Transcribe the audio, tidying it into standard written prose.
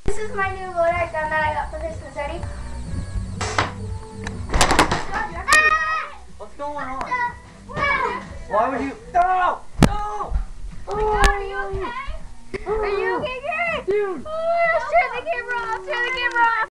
This is my new Loader gun that I got for Christmas. Ready? What's going on? Why would you? No! No! Oh my God, are you okay? Are you okay, Gary? Dude! Oh, let's turn the camera off. Turn the camera off.